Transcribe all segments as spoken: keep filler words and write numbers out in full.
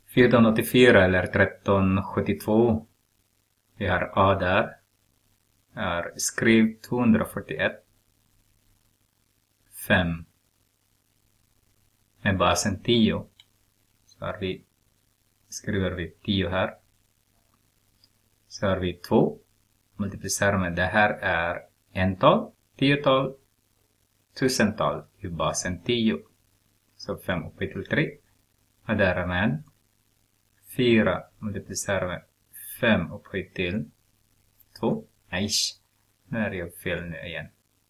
fjorton åttiofyra eller tretton sjuttiotvå. Vi har A där. Är skriv tvåhundrafyrtioett. fem. Med basen tio. Så har vi, skriver vi tio här. Så har vi två. Multiplicerar med det här är ental, tiotal, tusental i basen tio. Så fem upphöjt till tre. Och därmed fyra multiplicerar med fem upphöjt till två. Nej, nu är jag fel nu igen.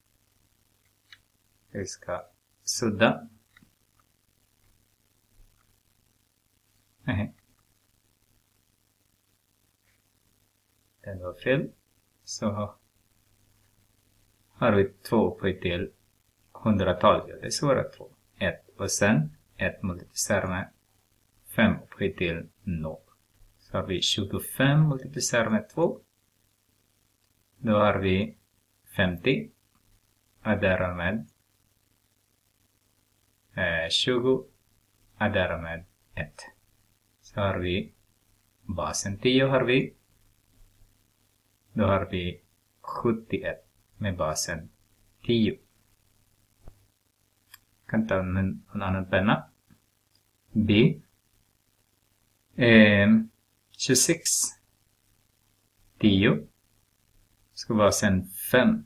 Jag ska sudda. Nej. Den var fel. Så har vi två upphöjt till hundratal. Ja, det är svåra två. ett och sen ett multiplicerar med fem upphöjt till noll. Så har vi tjugofem multiplicerar med två. Då har vi femtio. Adderar med eh, tjugo. Adderar med ett. Så har vi basen tio har vi. Då har vi sjuttioett med basen tio. Kan ta en, en annan penna. B. Eh, tjugosex. tio. Ska vara sen fem.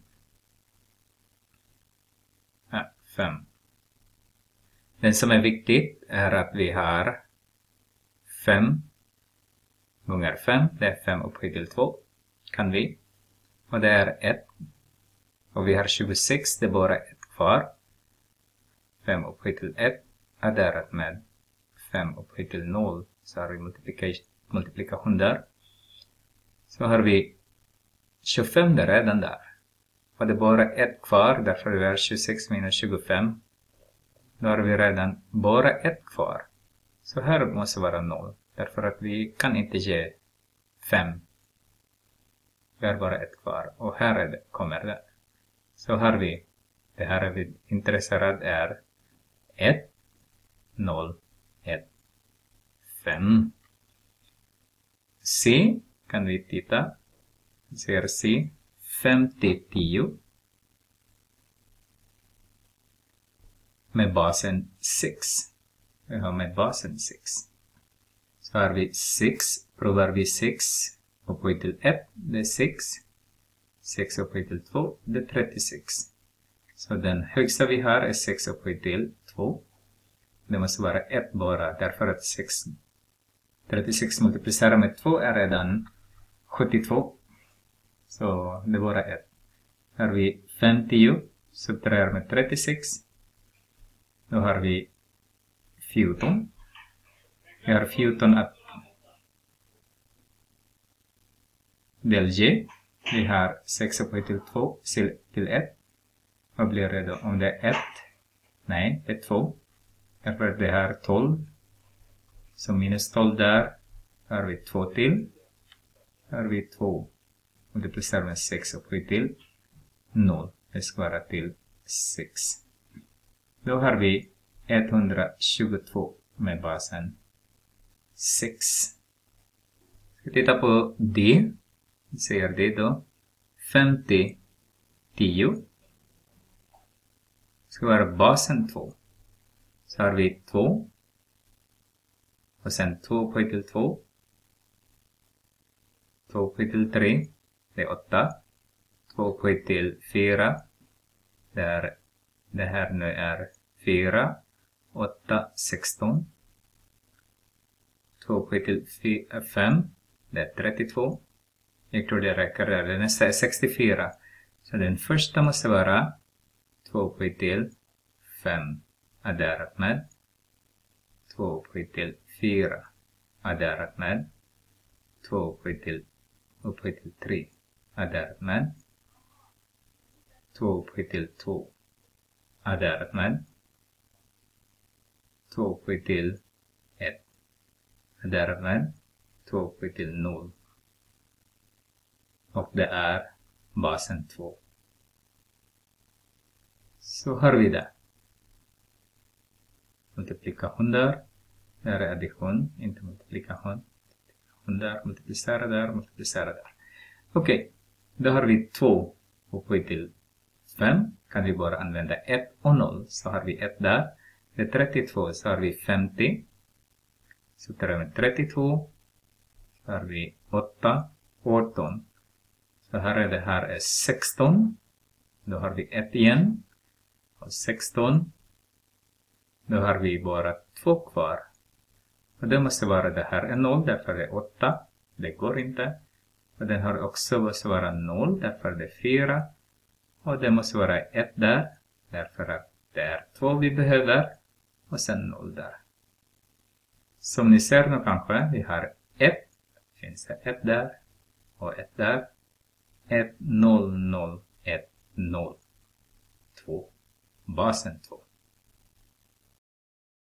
Ja, fem. Den som är viktigt är att vi har fem gånger fem. Det är fem upphöjt till två. Kan vi. Och det är ett. Och vi har tjugosex. Det är bara ett kvar. fem upphöjt till ett. Adderat med fem upphöjt till noll. Så har vi multiplikation, multiplikation där. Så har vi tjugofem där redan där. Och det är bara ett kvar. Därför vi har tjugosex minus tjugofem. Då har vi redan bara ett kvar. Så här måste vara noll. Därför att vi kan inte ge fem. Vi har bara ett kvar. Och här är det, kommer det. Så har vi. Det här är vi intresserade är ett, noll, ett, fem. C kan vi titta. Ser C. femtio, tio. Med basen sex. Vi har med basen sex. Så har vi sex. Provar vi sex. Upphöjt till ett. Det är sex. sex upphöjt till två. Det är trettiosex. Så den högsta vi har är sex upphöjt till två. Det måste vara ett bara. Därför att sex, trettiosex multiplicerar med två är redan sjuttiotvå. Så det är bara ett. Här har vi femtio. Subtraherar med trettiosex. Då har vi fjorton. Vi har fjorton att del G. Vi har sex upphöjt till två till ett. Vad blir det då? Om det är ett. Nej, det är två. Därför att det här tolv. Så minus tolv där. Här har vi två till. Här har vi två. Multiplicerar med sex upphöjt till noll. Det ska vara till sex. Då har vi etthundratjugotvå med basen sex. Ska titta på D. Vi säger det då. femtio, tio. Ska vara basen två. Så har vi två. Och sen två upphöjt till två. två upphöjt till tre. Det är åtta. två upphöjt till fyra. Där det här nu är fyra. åtta, sexton. två upphöjt till fem. Det är trettiotvå. Jag tror det räcker där. Den nästa är sextiofyra. Så den första måste vara två upphöjt till fem. Adderat med två upphöjt till fyra. Adderat med två upphöjt till upphöjt till tre. Adderat med två upphöjt till två. Adderat med två upphöjt till ett. Adderat med två upphöjt till noll. Och det är basen två. Så har vi det. Multiplikation där. Där är addition, inte multiplikation. Där, multiplicera där, multiplicera där. Okej, okay. Då har vi två upphöjt till fem. Kan vi bara använda ett och noll. Så har vi ett där. Det är trettiotvå, så har vi femtio. Så tar vi trettiotvå. Så har vi åtta, arton. Så här är det här är sexton. Då har vi ett igen. Och sexton. Då har vi bara två kvar. Och det måste vara det här är noll, därför det är åtta. Det går inte. Och den har också måste vara noll, därför det är fyra. Och det måste vara ett där, därför att det är två vi behöver. Och sen noll där. Som ni ser nu kanske, vi har ett. Finns det ett där. Och ett där. ett, noll, noll, ett, noll. två. Basen två.